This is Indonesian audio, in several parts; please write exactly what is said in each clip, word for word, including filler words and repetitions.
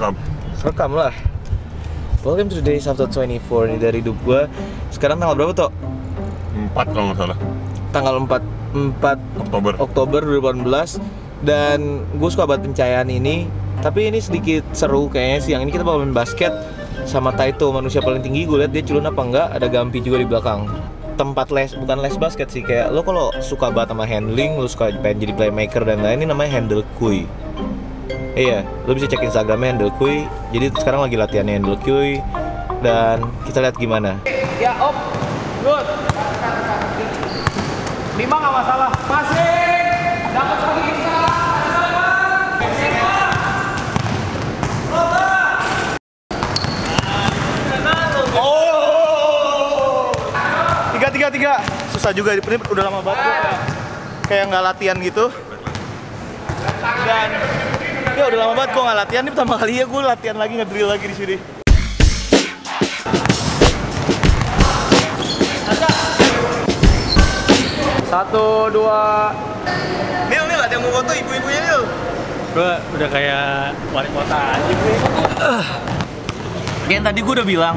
Rekam. Rekam lah. Welcome to the day Sabtu twenty-four ini dari hidup gue. Sekarang tanggal berapa toh? empat kalau nggak salah. Tanggal empat Oktober. Oktober dua ribu delapan belas. Dan gue suka banget pencahayaan ini. Tapi ini sedikit seru kayaknya. Siang ini kita bakal main basket sama Taito, manusia paling tinggi. Gue lihat dia culun apa enggak. Ada Gampi juga di belakang. Tempat les, bukan les basket sih. Kayak lo kalau suka banget sama handling, lo suka pengen jadi playmaker dan lain, ini namanya Handle Kui. Iya, lo bisa cek Instagramnya Handle Kui. Jadi sekarang lagi latihan Handle Kui. Dan kita lihat gimana. Ya op, good. Lima nggak masalah. Passing, dapat lagi kita. Oh, tiga tiga tiga. Susah juga, ini udah lama banget gue kayak nggak latihan gitu. Dan ya udah lama banget gue nggak latihan. Ini pertama kali ya gue latihan lagi, ngedrill lagi di sini. Satu, dua. Nil, Nil, ada yang mau foto ibu-ibunya Nil? Gue udah kayak wali kota aja gue. Uh, yang tadi gue udah bilang,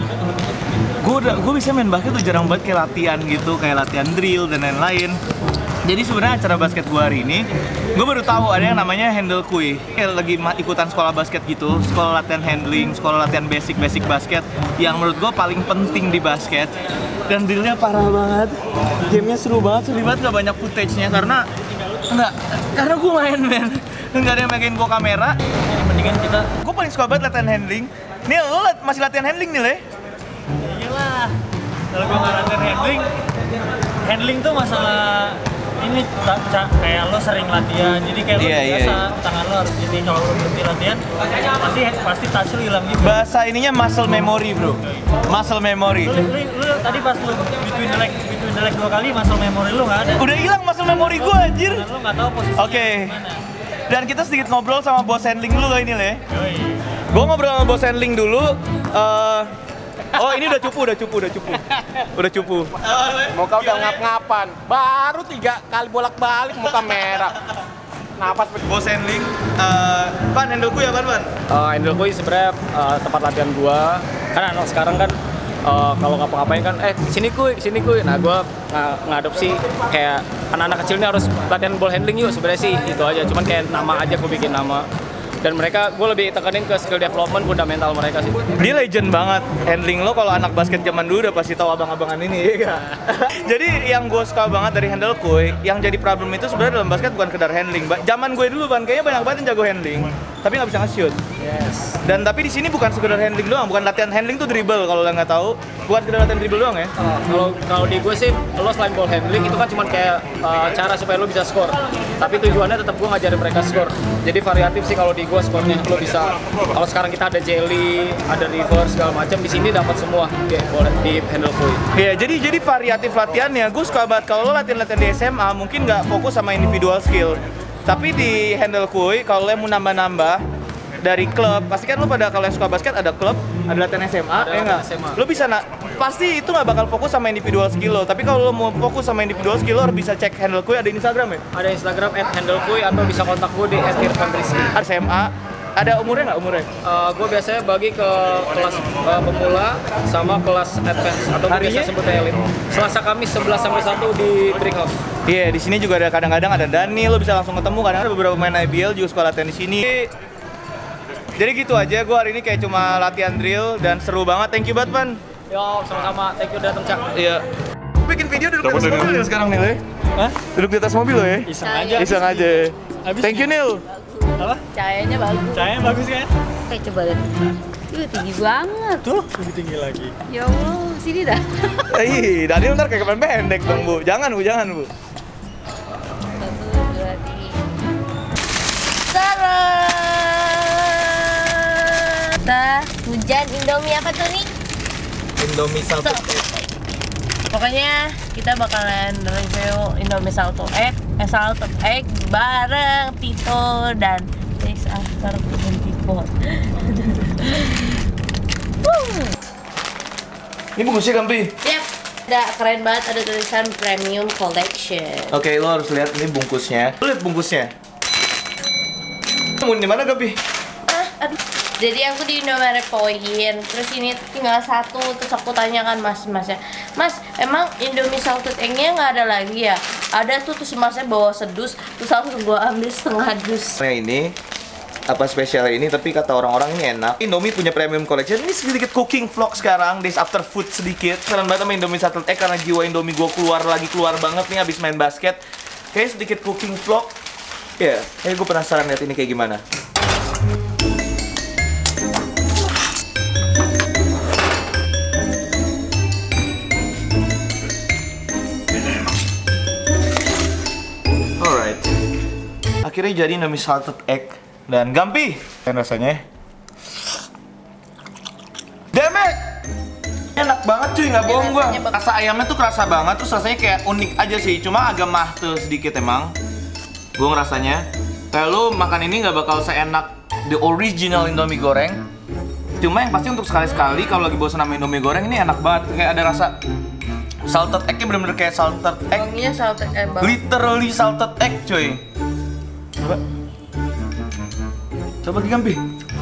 gue udah gue bisa main basket tuh jarang banget kayak latihan gitu, kayak latihan drill dan lain-lain. Jadi sebenarnya acara basket gue hari ini, gue baru tahu ada yang namanya Handle Kui. Kayak lagi ikutan sekolah basket gitu, sekolah latihan handling, sekolah latihan basic-basic basket, yang menurut gue paling penting di basket. Dan drillnya parah banget, gamenya seru banget, seru banget, gak banyak footage-nya karena enggak, karena gue main men, nggak ada yang megangin gue kamera. Jadi mendingan kita. Gue paling suka banget latihan handling. Nil, lo masih latihan handling Nil ya? Iyalah. Kalau gue nggak latihan handling, handling tuh masalah ini tak ca- kayak lo sering latihan, jadi kayak lo Iya, iya, biasa iya. tangan lo harus jadi kalau lo berhenti latihan pasti pasti touch lo hilang juga. Bahasa ininya muscle memory bro, muscle memory. Lu, lu, lu tadi pas lu between the leg between the leg dua kali muscle memory lu nggak ada. Udah hilang muscle memory gue anjir. Dan lu nggak tahu posisinya Oke. gimana. Dan kita sedikit ngobrol sama bos handling dulu kali ini le. Yoi. Gue ngobrol sama bos handling dulu. eh, oh ini udah cupu, udah cupu, udah cupu, udah cupu. Muka udah ngap-ngapan. Baru tiga kali bolak-balik muka merah. Napas. Bos handling, uh, Pan handle gue ya Pan Pan. Uh, Handle Kui sebenarnya uh, tempat latihan gua. Karena anak sekarang kan uh, kalau ngapa-ngapain kan, eh sini kuy, sini kuy. Nah gua ng- ngadopsi kayak anak-anak kecil ini harus latihan ball handling yuk. Sebenarnya sih itu aja. Cuman kayak nama aja gua bikin nama. Dan mereka, gue lebih tekanin ke skill development fundamental mereka sih. Dia legend banget handling lo. Kalau anak basket zaman dulu udah pasti tahu abang-abangan ini ya kan? Jadi yang gue suka banget dari Handle Kui, yang jadi problem itu sebenarnya dalam basket bukan sekedar handling. Ba- Zaman gue dulu Ban, kayaknya banyak banget yang jago handling, tapi nggak bisa nge-shoot. Yes. Dan tapi di sini bukan sekedar handling doang, bukan latihan handling tuh dribble kalau lo nggak tahu, bukan sekedar latihan dribble doang ya. Uh, kalau kalau di gue sih, lo selain ball handling itu kan cuma kayak uh, cara supaya lo bisa score. Tapi tujuannya tetap gue ngajarin mereka score. Jadi variatif sih kalau di gue skornya. Lo bisa, kalau sekarang kita ada jelly, ada reverse segala macam, di sini dapat semua di, di Handle Kui. Iya, jadi jadi variatif latihannya. Gue suka banget kalau lo latihan-latihan di S M A mungkin nggak fokus sama individual skill. Tapi di Handle Kui kalau lo mau nambah-nambah dari klub, pasti kan lo pada kalau yang suka basket ada klub, ada latihan S M A, Ada ya nggak? S M A. Lo bisa nak, pasti itu nggak bakal fokus sama individual skill lo. Tapi kalau lo mau fokus sama individual skill lo harus bisa cek Handle Kui, ada Instagram ya? Ada Instagram at Handle Kui atau bisa kontak gue di at irfan rizky. S M A, ada umurnya nggak umurnya? Uh, gue biasanya bagi ke kelas uh, pemula sama kelas advance atau Harinya? biasa sebutnya elite. Selasa Kamis sebelas sampai satu di Brick House. Iya, di sini juga ada kadang-kadang ada Dani, lo bisa langsung ketemu. Kadang ada beberapa pemain I B L juga suka latihan di sini. Jadi gitu aja, gue hari ini kayak cuma latihan drill dan seru banget. Thank you banget, Pan. Yo, sama-sama. Thank you udah datang, Cak. Iya. Bikin video duduk di Coba atas dari mobil dulu. ya sekarang nih, Le? Hah? Duduk di atas mobil lo ya? Iseng aja. Iseng aja. Habis Thank you, Nil. Apa? Cahayanya bagus. Cahaya bagus kan? Kayak coba lihat. Itu tinggi banget. Tuh, lebih tinggi lagi. Ya Allah, sini dah. Ih, Daniel ntar kayak kemarin pendek dong, Bu. Jangan, Bu, jangan, Bu. Satu, dua, tiga. Kita hujan Indomie apa tuh nih? Indomie salted egg. Pokoknya kita bakalan review Indomie salted egg, eh, salted egg bareng Tito dan Days After twenty-four. Wuh. Ini bungkusnya, Gampi. Yap, ada keren banget, ada tulisan Premium Collection. Oke, lo harus lihat ini bungkusnya. Lo lihat bungkusnya. Mau di mana, Gampi? Ah, aduh. Jadi aku di Indomaret poin, terus ini tinggal satu, terus aku tanyakan mas masnya, mas emang Indomie salted egg-nya nggak ada lagi ya? Ada tuh, terus masnya bawa sedus, terus langsung gua ambil setengah dus. Nah ini apa spesial ini, tapi kata orang-orang ini enak. Indomie punya premium collection. Ini sedikit cooking vlog sekarang, days after food sedikit. Keren banget sama Indomie salted egg karena jiwa Indomie gua keluar lagi keluar banget nih abis main basket. Kayak sedikit cooking vlog. Ya, yeah, kayak gue penasaran lihat ini kayak gimana. Alright. Akhirnya jadi Indomie salted egg dan Gampi. Dan rasanya damn it! Enak banget cuy, nggak bohong gua. Rasa ayamnya tuh kerasa banget, terus rasanya kayak unik aja sih. Cuma agak mah tuh sedikit emang. Gue ngerasanya kayak lu makan ini nggak bakal seenak the original Indomie goreng. Cuma yang pasti untuk sekali-sekali kalau lagi bosan sama Indomie goreng ini enak banget. Kayak ada rasa salted egg-nya bener-bener kayak salted egg. Wanginya salted egg banget. Literally salted egg cuy. Coba. Coba lagi Gampi.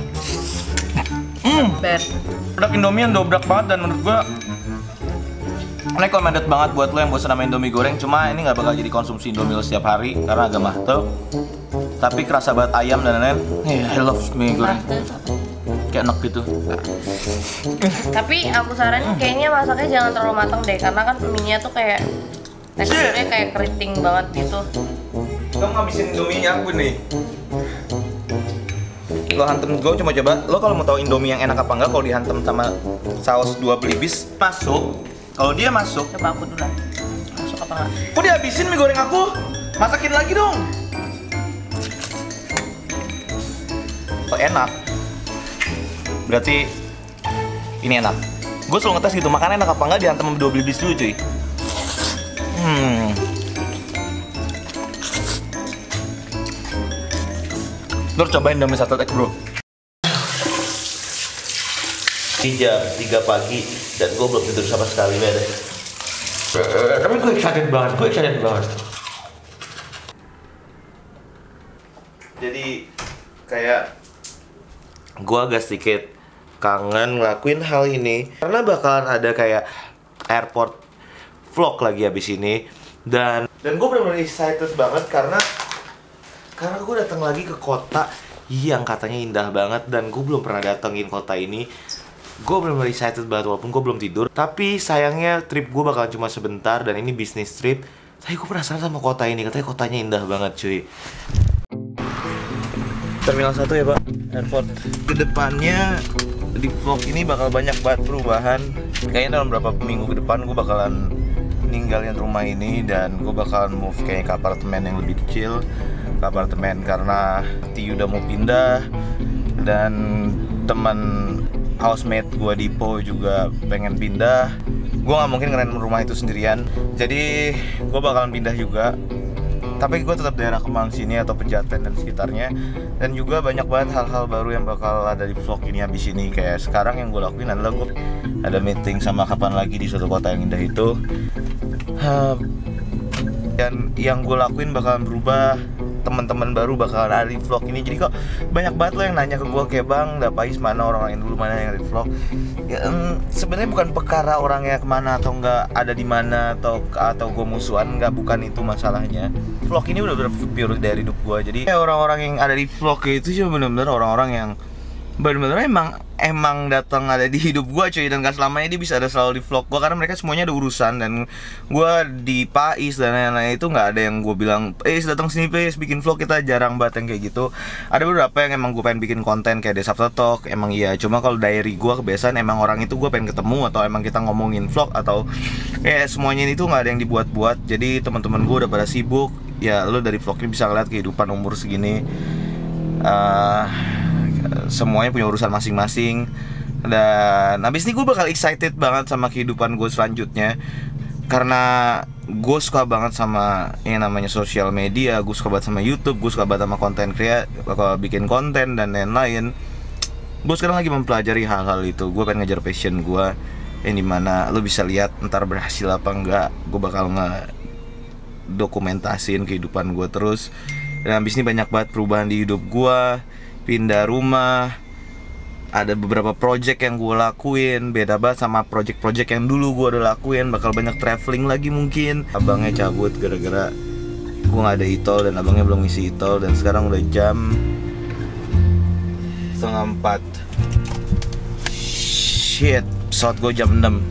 Hmm. Ber. Produk Indomie yang dobrak banget dan menurut gua recommended banget buat lo yang bosan sama Indomie goreng. Cuma ini nggak bakal jadi konsumsi Indomie lo setiap hari karena agak mahal. Tapi kerasa banget ayam dan lain-lain. Yeah, I love mie goreng. Kayak enak gitu. Tapi aku saranin kayaknya masaknya jangan terlalu matang deh, karena kan mie-nya tuh kayak teksturnya kayak keriting banget gitu. Kamu ngabisin Indomie-nya aku nih. Lo hantem gue cuma coba. Lo kalau mau tahu Indomie yang enak apa enggak kalau dihantem sama saus dua pelipis masuk. Kalau dia masuk, Coba aku dulu lah. Masuk apa enggak? kok dihabisin mie goreng aku? Masakin lagi dong. Oh, enak. Berarti ini enak. Gue selalu ngetes gitu, makan enak apa enggak dihantam sama dua pelipis dulu cuy. Hmm. Lo cobain Indomie salted egg bro. Ini jam tiga pagi dan gue belum tidur sama sekali deh. Tapi gue excited banget, gue excited banget. Jadi kayak gue agak sedikit kangen ngelakuin hal ini karena bakalan ada kayak airport vlog lagi abis ini dan dan gue bener-bener excited banget karena karena gue datang lagi ke kota yang katanya indah banget dan gue belum pernah datengin kota ini. Gue bener-bener excited banget walaupun gue belum tidur. Tapi sayangnya trip gue bakalan cuma sebentar dan ini bisnis trip. Tapi gue penasaran sama kota ini, katanya kotanya indah banget cuy. Terminal satu ya pak, airport. Kedepannya di vlog ini bakal banyak banget perubahan. Kayaknya dalam beberapa minggu ke depan gue bakalan ninggalin rumah ini dan gue bakalan move kayaknya ke apartemen yang lebih kecil. Ke apartemen karena Ti udah mau pindah dan teman housemate gue Dipo juga pengen pindah. Gue gak mungkin ngerain rumah itu sendirian. Jadi gue bakalan pindah juga. Tapi gue tetap daerah Kemang sini atau Pejaten dan sekitarnya. Dan juga banyak banget hal-hal baru yang bakal ada di vlog ini habis ini. Kayak sekarang yang gue lakuin adalah gue ada meeting sama kapan lagi di suatu kota yang indah itu. Dan yang gue lakuin bakalan berubah. Teman-teman baru bakal ada di vlog ini. Jadi kok banyak banget lo yang nanya ke gue kayak bang, Dapais mana orang lain dulu, mana yang ada di vlog. Ya, um, sebenarnya bukan perkara orangnya kemana atau enggak ada di mana atau atau gue musuhan, enggak, bukan itu masalahnya. Vlog ini udah bener pure dari hidup gue. Jadi orang-orang yang ada di vlog itu cuma bener-bener orang-orang yang bener-bener emang emang datang ada di hidup gue cuy, dan gak selamanya dia bisa ada selalu di vlog gue karena mereka semuanya ada urusan. Dan gue di Pais dan lain-lain itu nggak ada yang gue bilang eh datang sini Pais bikin vlog, kita jarang banget yang kayak gitu. Ada beberapa yang emang gue pengen bikin konten kayak Days After Talk, emang iya, cuma kalau diary gue kebiasaan emang orang itu gue pengen ketemu atau emang kita ngomongin vlog atau eh semuanya itu nggak ada yang dibuat-buat. Jadi teman-teman gue udah pada sibuk ya, lo dari vlog ini bisa ngeliat kehidupan umur segini. Uh, semuanya punya urusan masing-masing. Dan habis ini gue bakal excited banget sama kehidupan gue selanjutnya karena gue suka banget sama yang namanya sosial media. Gue suka banget sama YouTube, gue suka banget sama konten kreatif, bakal bikin konten dan lain-lain. Gue sekarang lagi mempelajari hal-hal itu. Gue pengen ngejar passion gue yang dimana lo bisa lihat ntar berhasil apa enggak. Gue bakal ngedokumentasin kehidupan gue terus. Dan habis ini banyak banget perubahan di hidup gue. Pindah rumah, ada beberapa project yang gue lakuin beda banget sama project-project yang dulu gue udah lakuin. Bakal banyak traveling lagi mungkin. Abangnya cabut gara-gara gue nggak ada e-tol dan abangnya belum ngisi e-tol. Dan sekarang udah jam setengah empat. Shit, pesawat gue jam enam.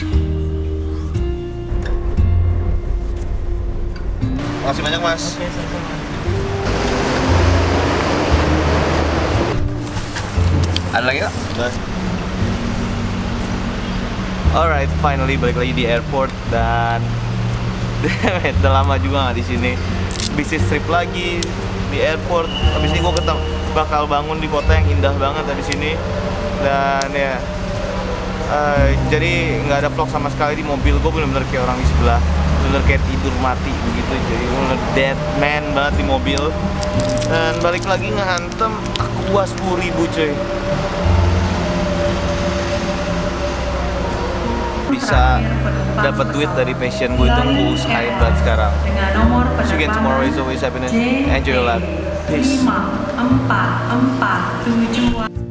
Makasih banyak mas. Ada lagi nggak? Alright, finally balik lagi di airport dan udah lama juga nggak di sini. Bisnis trip lagi di airport. Habis ini gue ketemu bakal bangun di kota yang indah banget dari sini dan ya. Uh, jadi nggak ada vlog sama sekali di mobil. Gue bener-bener kayak orang di sebelah, bener kayak tidur mati begitu. Jadi bener dead man banget di mobil. Dan balik lagi ngehantem Aqua sepuluh ribu cuy. Bisa dapat duit dari passion gue itu gue usahain banget sekarang. See you again tomorrow, is always happiness. Enjoy your life. Peace. lima empat empat tujuh